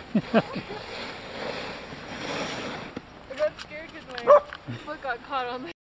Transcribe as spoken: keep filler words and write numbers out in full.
I got scared because my foot got caught on the